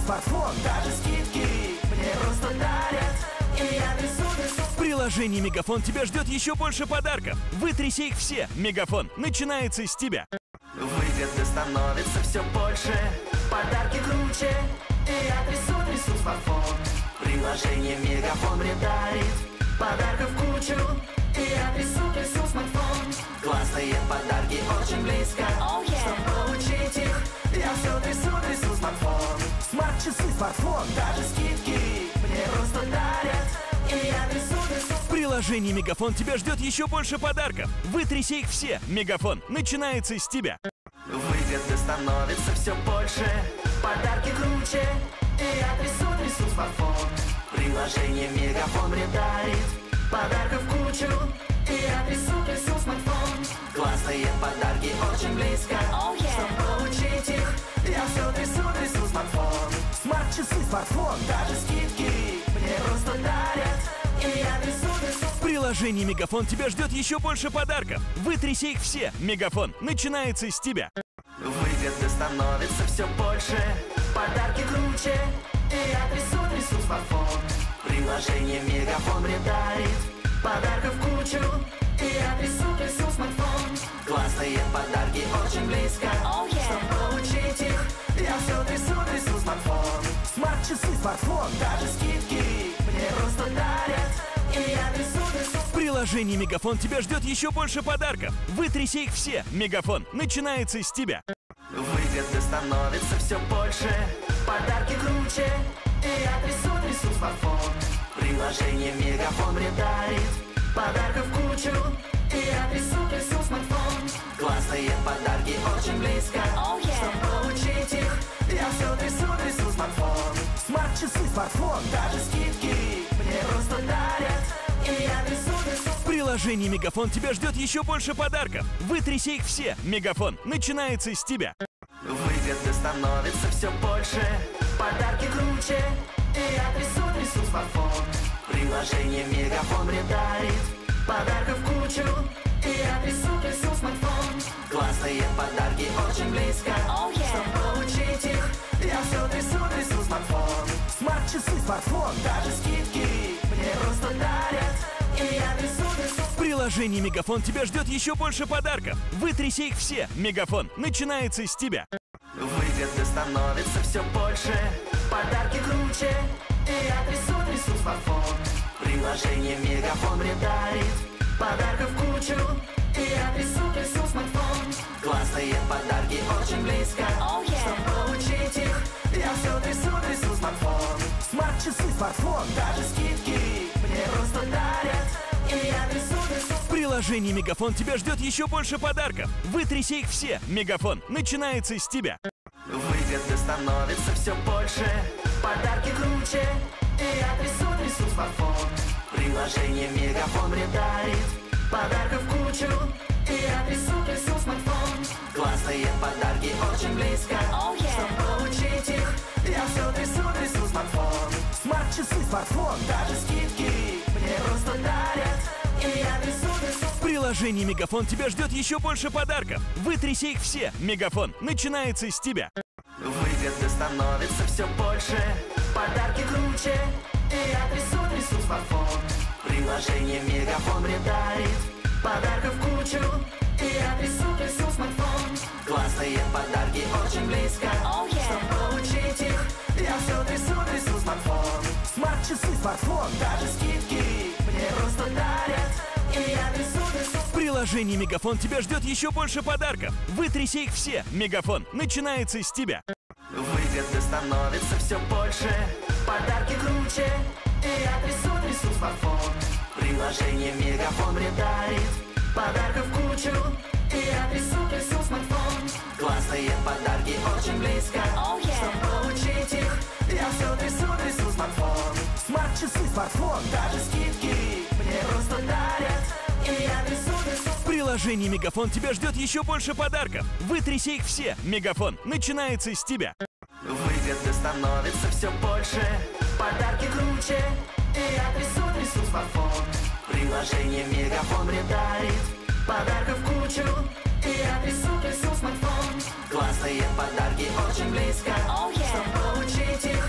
смартфон, даже скидки мне просто дарят. И я трясу, трясу. В приложении Мегафон тебя ждет еще больше подарков. Вытряси их все. Мегафон начинается с тебя. Выгоды становится все больше, подарки круче. И я трясу, трясу смартфон. Приложение Мегафон мне дарит подарков кучу. И я трясу, трясу смартфон. Классные подарки очень близко. Oh, yeah. Чтобы получить их, я все трясу, трясу смартфон. Смарт-часы, смартфон, даже скидки мне просто дарят. И я трясу, трясу. В приложении Мегафон тебя ждет еще больше подарков. Вытряси их все. Мегафон начинается с тебя. Выгоды становится все больше, подарки круче. И я трясу, трясу смартфон. Приложение Мегафон мне дарит подарков кучу. И я трясу, трясу смартфон. Классные подарки очень близко. Oh, yeah. Чтобы получить их, я все трясу, трясу смартфон. Смарт-часы, смартфон, даже скидки мне просто дарят. И я трясу, трясу. В приложении Мегафон тебя ждет еще больше подарков. Вытряси их все. Мегафон начинается с тебя. Выгоды становится все больше, подарки круче. И я трясу, трясу смартфон. Приложение Мегафон мне дарит подарков кучу. И я трясу, трясу смартфон. Классные подарки очень близко. Oh, yeah. Чтобы получить их, я все трясу, трясу смартфон. Смарт-часы, смартфон, даже скидки мне просто дарят. И я трясу, трясу. В приложении Мегафон тебя ждет еще больше подарков. Вытряси их все. Мегафон начинается с тебя. Выгоды становится все больше, подарки круче. И я трясу, трясу смартфон. Приложение Мегафон мне дарит подарков кучу. И я трясу, трясу смартфон. Классные подарки очень близко. Oh, yeah. Чтобы получить их, я все трясу, трясу смартфон. Смарт-часы, смартфон, даже скидки мне просто дарят. И я трясу, трясу. В приложении Мегафон тебя ждет еще больше подарков. Вытряси их все. Мегафон начинается с тебя. Выгоды становится все больше, подарки круче. И я трясу, трясу смартфон. Приложение Мегафон мне дарит подарков кучу. И я трясу, трясу смартфон. Классные подарки очень близко. Oh, yeah. Чтобы получить их, я все трясу, трясу смартфон. Смарт-часы, смартфон, даже скидки мне просто дарят. И я трясу, трясу. В приложении Мегафон тебя ждет еще больше подарков. Вытряси их все. Мегафон начинается с тебя. Выгоды становится все больше, подарки круче. И я трясу, трясу смартфон. Приложение Мегафон мне дарит подарков кучу. И я трясу, трясу смартфон. Классные подарки очень близко. Oh, yeah. Чтобы получить их, я все трясу, трясу смартфон. Смарт-часы, смартфон, даже скидки мне просто дарят. И я трясу, трясу. В приложении Мегафон тебя ждет еще больше подарков. Вытряси их все. Мегафон начинается с тебя. Выгоды становится все больше, подарки круче. И я трясу, трясу смартфон. Приложение Мегафон мне дарит подарков кучу. И я трясу, трясу смартфон. Классные подарки очень близко. Oh, yeah. Чтобы получить их, я все трясу, трясу смартфон. Смарт-часы, смартфон, даже скидки мне просто дарят. И я трясу, трясу. В приложении Мегафон тебя ждет еще больше подарков. Вытряси их все. Мегафон начинается с тебя. Выгоды становится все больше, подарки круче. И я трясу, трясу смартфон. Приложение Мегафон мне дарит подарков кучу. И я трясу, трясу смартфон. Классные подарки очень близко. Oh, yeah. Чтобы получить их, я все трясу, трясу смартфон. Смарт-часы, смартфон, даже скидки мне просто дарят. И я трясу, трясу. В приложении Мегафон тебя ждет еще больше подарков. Вытряси их все. Мегафон начинается с тебя. Выгоды становится все больше, подарки круче. И я трясу, трясу смартфон. Приложение Мегафон мне дарит подарков кучу. И я трясу, трясу смартфон. Классные подарки очень близко. Oh, yeah. Чтобы получить их, я все трясу, трясу смартфон. Смарт-часы, смартфон, даже скидки мне просто дарят. И я трясу, трясу. В приложении Мегафон тебя ждет еще больше подарков. Вытряси их все. Мегафон начинается с тебя. Выгоды становится все больше, подарки круче. И я трясу, трясу смартфон. Приложение Мегафон мне дарит подарков кучу. И я трясу, трясу смартфон. Классные подарки очень близко. Oh, yeah. Чтобы получить их,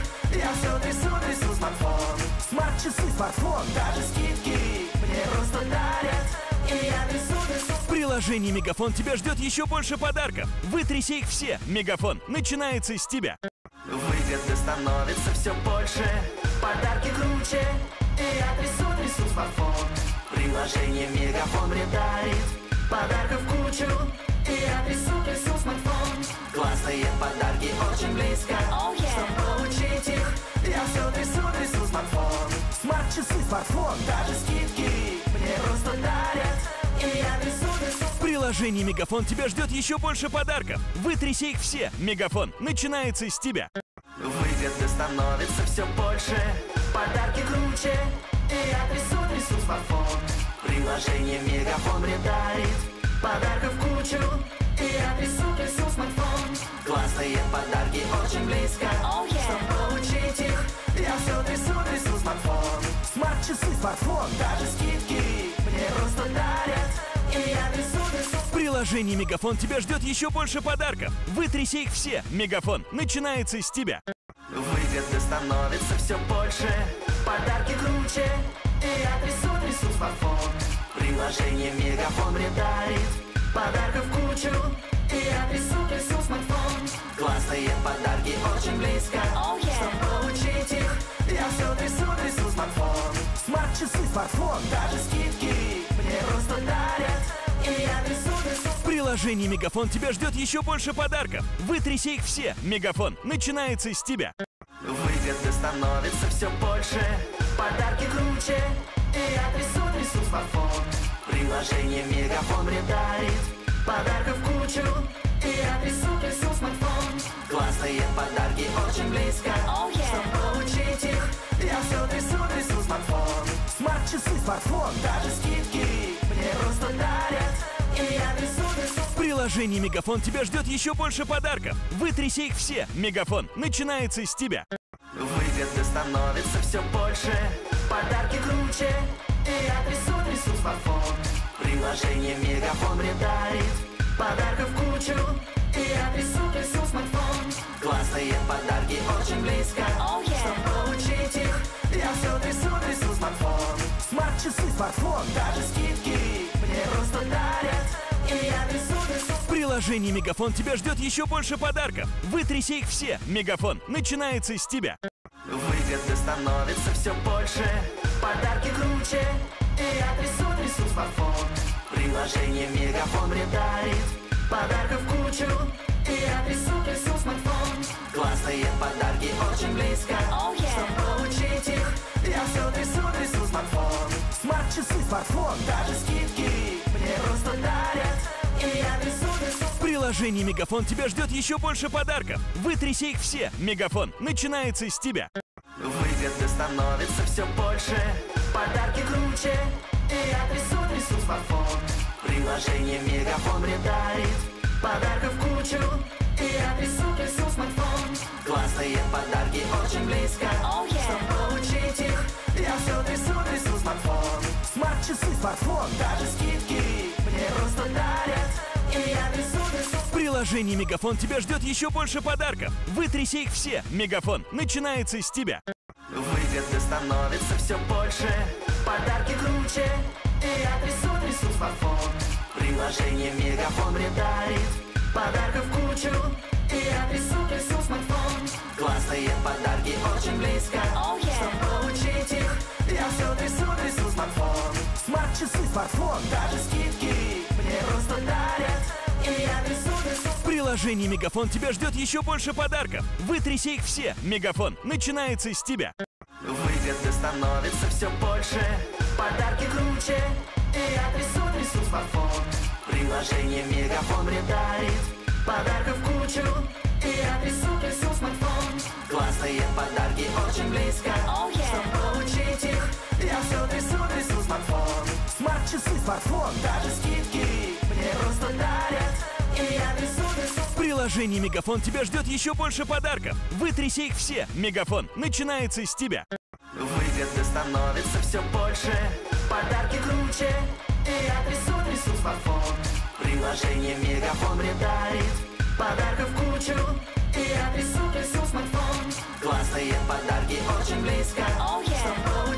Смарт-часы, смартфон, даже скидки мне просто дарят. И я трясу, трясу. В приложении Мегафон тебя ждет еще больше подарков. Вытряси их все. Мегафон начинается с тебя. Выгоды становится все больше, подарки круче. И я трясу, трясу смартфон. Приложение Мегафон мне дарит подарков кучу. И я трясу, трясу смартфон. Классные подарки очень близко. Oh, yeah. Чтобы получить их, я все трясу, трясу смартфон. Смарт-часы, смартфон, даже скидки мне просто дарят. И я трясу, трясу. В приложении Мегафон тебя ждет еще больше подарков. Вытряси их все. Мегафон начинается с тебя. Выгоды становится все больше, подарки круче. И я трясу, трясу смартфон. Приложение Мегафон мне дарит подарков кучу. И я трясу, трясу смартфон. Классные подарки очень близко. Oh, yeah. Чтобы получить их, я все трясу, трясу смартфон. Смарт-часы, смартфон, даже скидки мне просто дарят. И я трясу, трясу. В приложении Мегафон тебя ждет еще больше подарков. Вытряси их все. Мегафон начинается с тебя. Выгоды становится все больше, подарки круче. И я трясу, трясу смартфон. Приложение Мегафон мне дарит подарков кучу. И я трясу, трясу смартфон. Классные подарки очень близко. Oh, yeah. Чтобы получить их, я все трясу, трясу смартфон. Смарт-часы, смартфон, даже скидки мне просто дарят. И я трясу, трясу. В приложении Мегафон тебя ждет еще больше подарков. Вытряси их все. Мегафон начинается с тебя. Выгоды становится все больше, подарки круче. И я трясу, трясу смартфон. Приложение Мегафон мне дарит подарков кучу. И я трясу, трясу смартфон. Классные подарки очень близко. Oh, yeah. Чтобы получить их, я все трясу, трясу смартфон. Смарт-часы, смартфон, даже скидки мне просто дарят. И я трясу, трясу. В приложении Мегафон тебя ждет еще больше подарков. Вытряси их все. Мегафон начинается с тебя. Выгоды становится все больше, подарки круче. И я трясу, трясу смартфон. Приложение Мегафон мне дарит подарков кучу. И я трясу, трясу смартфон. Классные подарки очень близко. Oh, yeah. Чтобы получить их, я все трясу, трясу смартфон. Смарт-часы, смартфон, даже скидки мне просто дарят. И я трясу, трясу. В приложении Мегафон тебя ждет еще больше подарков. Вытряси их все. Мегафон начинается с тебя. Выгоды становится все больше, подарки круче. И я трясу, трясу смартфон. Приложение Мегафон мне дарит подарков кучу. И я трясу, трясу смартфон. Классные подарки очень близко. Oh, yeah. Чтобы получить их, я все трясу, трясу смартфон. Смарт-часы, смартфон, даже скидки мне просто дарят. И я трясу, трясу. В приложении Мегафон тебя ждет еще больше подарков. Вытряси их все. Мегафон начинается с тебя. Выгоды становится все больше, подарки круче. И я трясу, трясу смартфон. Приложение Мегафон мне дарит подарков кучу. И я трясу, трясу смартфон. Классные подарки очень близко. Oh, yeah. Чтобы получить их, я все трясу, трясу смартфон. Смарт-часы, смартфон, даже скидки мне просто дарят. И я трясу, трясу. В приложении Мегафон тебя ждет еще больше подарков. Вытряси их все. Мегафон начинается с тебя. Выгоды становится все больше, подарки круче. И я трясу, трясу смартфон. Приложение Мегафон мне дарит подарков кучу. И я трясу, трясу смартфон. Классные подарки очень близко. Oh, yeah. Чтобы получить их, я все трясу, трясу смартфон. Смарт-часы, смартфон, даже скидки мне просто дарят. И я трясу, трясу. В приложении Мегафон тебя ждет еще больше подарков. Вытряси их все. Мегафон начинается с тебя. Выгоды становится все больше, подарки круче. И я трясу, трясу смартфон. Приложение Мегафон мне дарит подарков кучу. И я трясу, трясу смартфон. Классные подарки очень близко. Oh, yeah. Чтобы получить их, я все трясу, трясу смартфон. Смарт-часы, смартфон, даже скидки мне просто дарят. И я трясу, трясу. В приложении Мегафон тебя ждет еще больше подарков. Вытряси их все. Мегафон начинается с тебя. Выгоды становится все больше, подарки круче. И я трясу, трясу смартфон. Приложение Мегафон мне дарит подарков кучу. И я трясу, трясу смартфон. Классные подарки очень близко. Oh, yeah. Чтобы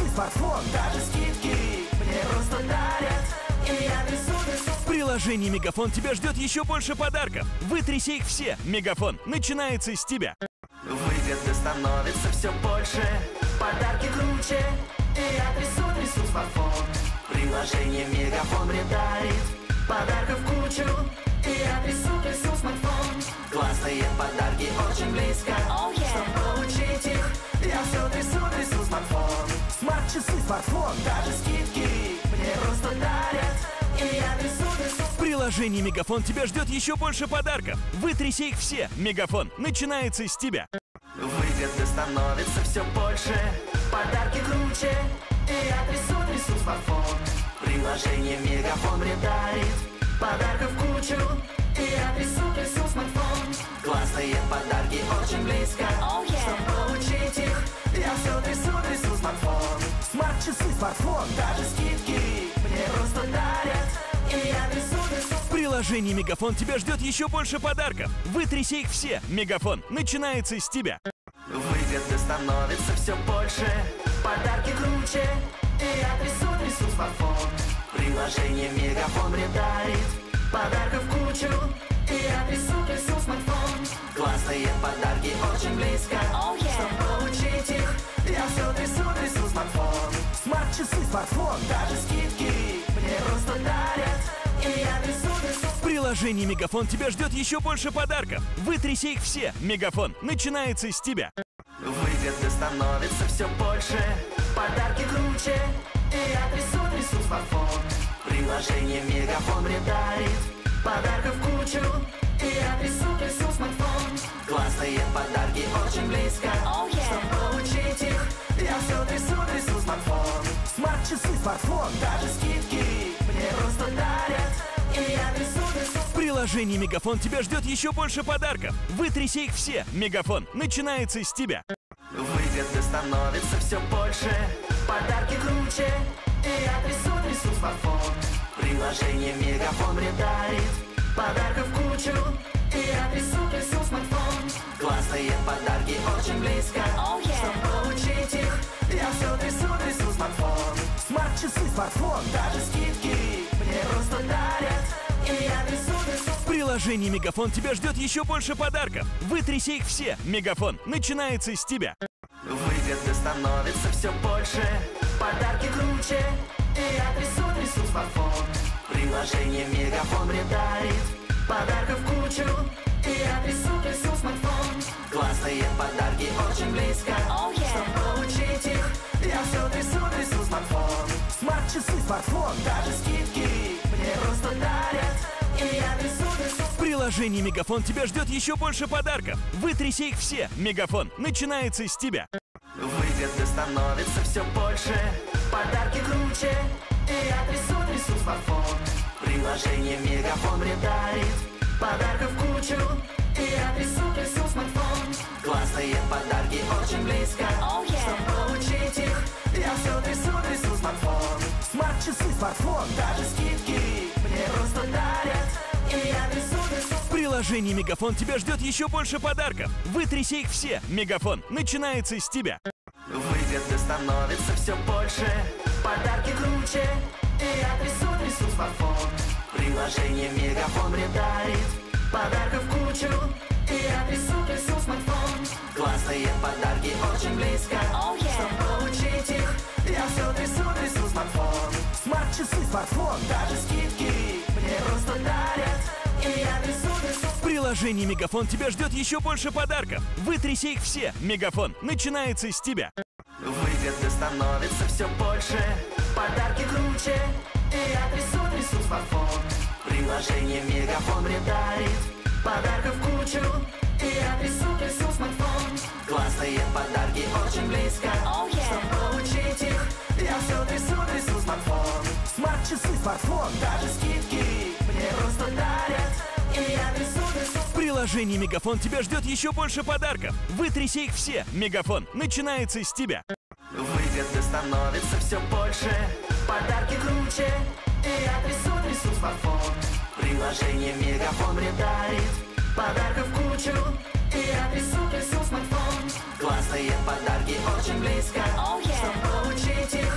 смартфон, даже скидки мне просто дарят. И я трясу, трясу. В приложении Мегафон тебя ждет еще больше подарков. Вытряси их все. Мегафон начинается с тебя. Выгоды становится все больше, подарки круче. И я трясу, трясу смартфон. Приложение Мегафон мне дарит подарков кучу. И я трясу, трясу смартфон. Классные подарки очень близко. Oh, yeah. Чтобы получить их, я все трясу, трясу смартфон. Смарт-часы, смартфон, даже скидки мне просто дарят. И я трясу, трясу. В приложении Мегафон тебя ждет еще больше подарков. Вытряси их все. Мегафон начинается с тебя. Выгоды становится все больше, подарки круче. И я трясу, трясу смартфон. Приложение Мегафон мне дарит подарков кучу. И я трясу, трясу смартфон. Классные подарки очень близко. Oh, yeah. Чтобы получить их, я все трясу, трясу смартфон. Смарт-часы, смартфон, даже скидки мне просто дарят. И я трясу, трясу. В приложении Мегафон тебя ждет еще больше подарков. Вытряси их все. Мегафон начинается с тебя. Выгоды становится все больше, подарки круче. И я трясу, трясу смартфон. Приложение Мегафон мне дарит подарков кучу. И я трясу, трясу смартфон. Классные подарки очень близко. Oh, yeah. Чтобы получить их, я все трясу, трясу смартфон. Смарт-часы, смартфон, даже скидки мне просто дарят. И я трясу, трясу. В приложении Мегафон тебя ждет еще больше подарков. Вытряси их все. Мегафон начинается с тебя. Выгоды становится все больше, подарки круче. И я трясу, трясу смартфон. Приложение Мегафон мне дарит подарков кучу. И я трясу, трясу смартфон. Классные подарки очень близко. Oh, yeah. Чтобы получить их, я все трясу, трясу смартфон. Смарт-часы, смартфон, даже скидки мне просто дарят. И я трясу, трясу. В приложении Мегафон тебя ждет еще больше подарков. Вытряси их все. Мегафон начинается с тебя. Выгоды становится все больше, подарки круче. И я трясу, трясу смартфон. Приложение Мегафон мне дарит подарков кучу. И я трясу, трясу смартфон. Классные подарки очень близко. Oh, yeah. Чтобы получить их, я все трясу, трясу смартфон. Смарт-часы, смартфон, даже скидки мне просто дарят. И я трясу, трясу. В приложении Мегафон тебя ждет еще больше подарков. Вытряси их все. Мегафон начинается с тебя. Выгоды становится все больше, подарки круче. И я трясу, трясу смартфон. Приложение Мегафон мне дарит подарков кучу. И я трясу, трясу смартфон. Классные подарки очень близко. Oh, yeah. Чтобы получить их, я все трясу, трясу смартфон. Смарт-часы, смартфон, даже скидки мне просто дарят. И я трясу, трясу. В приложении Мегафон тебя ждет еще больше подарков. Вытряси их все. Мегафон начинается с тебя. Выгоды становится все больше, подарки круче. И я трясу, трясу смартфон. Приложение Мегафон мне дарит подарков кучу. И я трясу, трясу смартфон. Классные подарки очень близко. Oh, yeah. Чтобы получить их, я все трясу, трясу смартфон. Смарт-часы, смартфон, даже скидки мне просто дарят. И я трясу, трясу. В приложении Мегафон тебя ждет еще больше подарков. Вытряси их все. Мегафон начинается с тебя. Выгоды становится все больше, подарки круче. И я трясу, трясу смартфон. Приложение Мегафон мне дарит подарков кучу. И я трясу, трясу смартфон. Классные подарки очень близко. Oh, yeah. Чтобы получить их, я все трясу, трясу смартфон. Смарт-часы, смартфон, даже скидки мне просто дарят. И я трясу, трясу. В приложении Мегафон тебя ждет еще больше подарков. Вытряси их все. Мегафон начинается с тебя. Выгоды становится все больше, подарки круче. И я трясу, трясу смартфон. Приложение Мегафон мне дарит подарков кучу. И я трясу, трясу смартфон. Классные подарки очень близко. Oh, yeah. Чтобы получить их, я все трясу, трясу смартфон. Смарт-часы, смартфон, даже скидки мне просто дарят. И я трясу, трясу. В приложении Мегафон тебя ждет еще больше подарков. Вытряси их все. Мегафон начинается с тебя. Выгоды становится все больше, подарки круче. И я трясу, трясу смартфон. Приложение Мегафон мне дарит подарков кучу. И я трясу, трясу смартфон. Классные подарки очень близко. Oh, yeah. Чтобы получить их,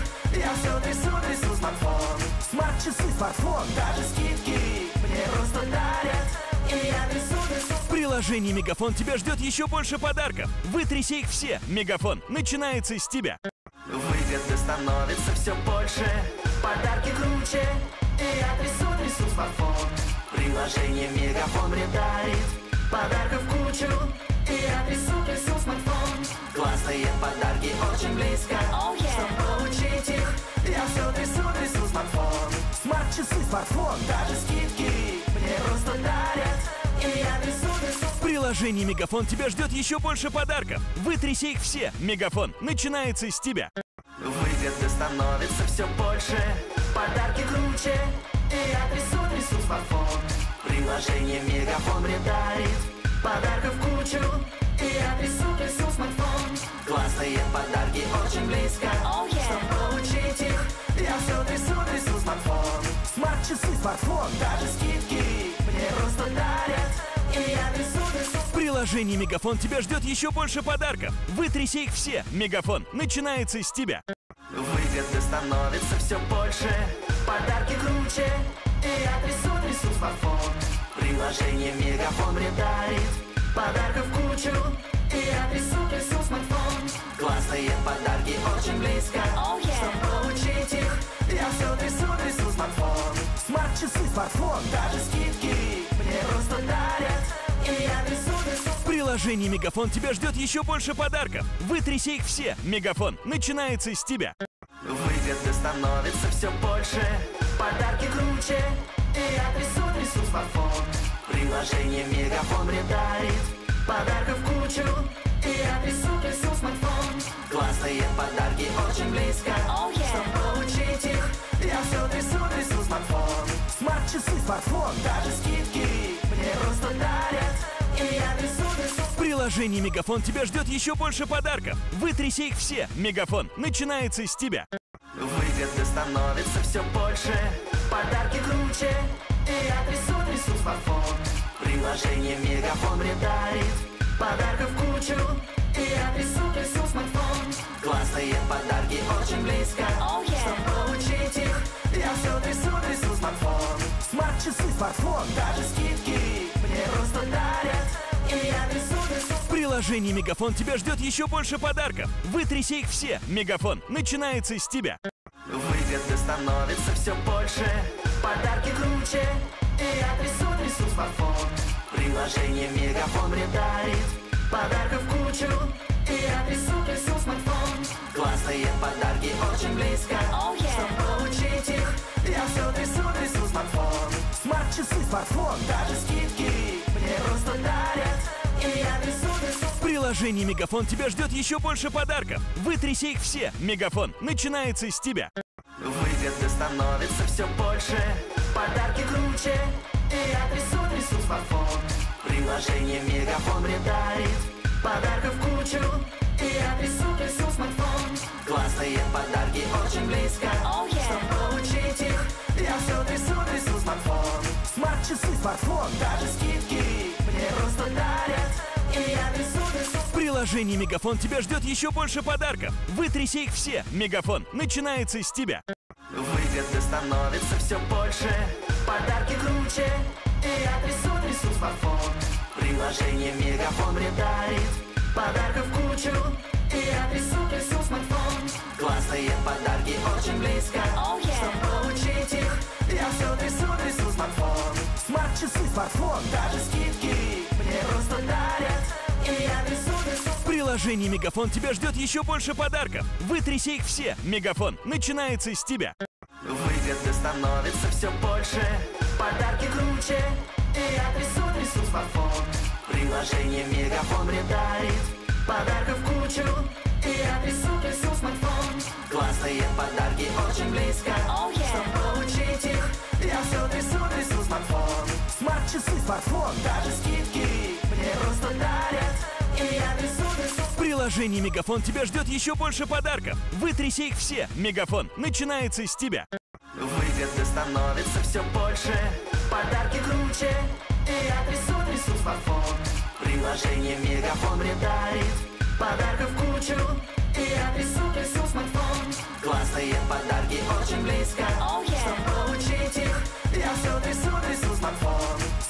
смартфон, даже скидки мне просто дарят. И я трясу, трясу. В приложении Мегафон тебя ждет еще больше подарков. Вытряси их все. Мегафон начинается с тебя. Выгоды становится все больше, подарки круче. И я трясу, трясу смартфон. Приложение Мегафон мне дарит подарков кучу. И я трясу, трясу смартфон. Классные подарки очень близко. Oh, yeah. Чтобы получить их, я все трясу, трясу смартфон. Смарт-часы, смартфон, даже скидки мне просто дарят. И я трясу, трясу. В приложении Мегафон тебя ждет еще больше подарков. Вытряси их все. Мегафон начинается с тебя. Выгоды становится все больше, подарки круче. И я трясу, трясу смартфон. Приложение Мегафон мне дарит подарков кучу. И я трясу, трясу смартфон. Классные подарки очень близко. Oh, yeah. Чтобы получить их, я все трясу, трясу смартфон. Смарт-часы, смартфон, даже скидки мне просто дарят. И я трясу, трясу. В приложении Мегафон тебя ждет еще больше подарков. Вытряси их все. Мегафон начинается с тебя. Выгоды становится все больше, подарки круче. И я трясу, трясу смартфон. Приложение Мегафон мне дарит подарков кучу. И я трясу, трясу смартфон. Классные подарки очень близко. Oh, yeah. Чтобы получить их, я все трясу, трясу смартфон. Смарт-часы, смартфон, даже скидки мне просто дарят. И я трясу, трясу. В приложении Мегафон тебя ждет еще больше подарков. Вытряси их все. Мегафон начинается с тебя. Выгоды становится все больше, подарки круче. И я трясу, трясу смартфон. Приложение Мегафон мне дарит подарков кучу. И я трясу, трясу смартфон. Классные подарки очень близко. Oh, yeah. Чтобы получить их, я все трясу, трясу смартфон. Смарт-часы, смартфон, даже скидки мне просто дарят. И я трясу, трясу. В приложении Мегафон тебя ждет еще больше подарков. Вытряси их все. Мегафон начинается с тебя. Выгоды становится все больше, подарки круче. И я трясу, трясу смартфон. Приложение Мегафон мне дарит подарков кучу. И я трясу, трясу смартфон. Классные подарки очень близко. Oh, yeah. Чтобы получить их, я все трясу, трясу смартфон. Смарт-часы, смартфон, даже скидки мне просто дарят. И я трясу, трясу. В приложении Мегафон тебя ждет еще больше подарков. Вытряси их все. Мегафон начинается с тебя. Выгоды становится все больше, подарки круче. И я трясу, трясу смартфон. Приложение Мегафон мне дарит подарков кучу. И я трясу, трясу смартфон. Классные подарки очень близко. Oh, yeah. Чтобы получить их, я все трясу, трясу смартфон. Смарт-часы, смартфон, даже скидки мне просто дарят. И я трясу, трясу. В приложении Мегафон тебя ждет еще больше подарков. Вытряси их все. Мегафон начинается с тебя. Выгоды становится все больше, подарки круче. И я трясу, трясу смартфон. Приложение Мегафон мне дарит подарков кучу. И я трясу, трясу смартфон. Классные подарки очень близко. Oh, yeah. Чтобы получить их, я все трясу, трясу смартфон. Смарт-часы, смартфон, даже скидки мне просто дарят. И я трясу, трясу. В приложении Мегафон тебя ждет еще больше подарков. Вытряси их все. Мегафон начинается с тебя. Выгоды становится все больше, подарки круче. И я трясу, трясу смартфон. Приложение Мегафон мне дарит подарков кучу. И я трясу, трясу смартфон. Классные подарки очень близко. Oh, yeah. Чтобы получить их, я все трясу, трясу смартфон. Смарт-часы, смартфон, даже скидки мне просто дарят. И я трясу, трясу. В приложении Мегафон тебя ждет еще больше подарков. Вытряси их все. Мегафон начинается с тебя. Выгоды становится все больше, подарки круче. И я трясу, трясу смартфон. Приложение Мегафон мне дарит подарков кучу. И я трясу, трясу смартфон. Классные подарки очень близко. Oh, yeah. Чтобы получить их, я все трясу, трясу смартфон. Смарт-часы, смартфон, даже скидки мне просто дарят. И я трясу, трясу. В приложении Мегафон тебя ждет еще больше подарков. Вытряси их все. Мегафон начинается с тебя. Выгоды становится все больше, подарки круче. И я трясу, трясу смартфон. Приложение Мегафон мне дарит подарков кучу. И я трясу, трясу смартфон. Классные подарки очень близко. Oh, yeah. Чтобы получить их,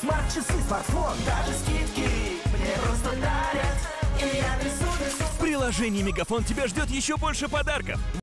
Смарт-часы, смартфон, даже скидки мне просто дарят. И я трясу, трясу. В приложении Мегафон тебя ждет еще больше подарков.